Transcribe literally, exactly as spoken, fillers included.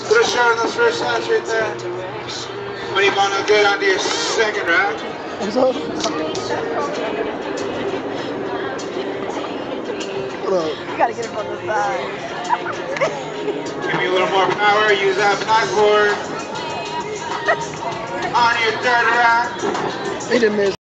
Put a shot on those first shots right there. When you want to get onto your second rack. What's up? What up? You gotta get him on the side. Give me a little more power. Use that backboard. On your third rack. He didn't miss.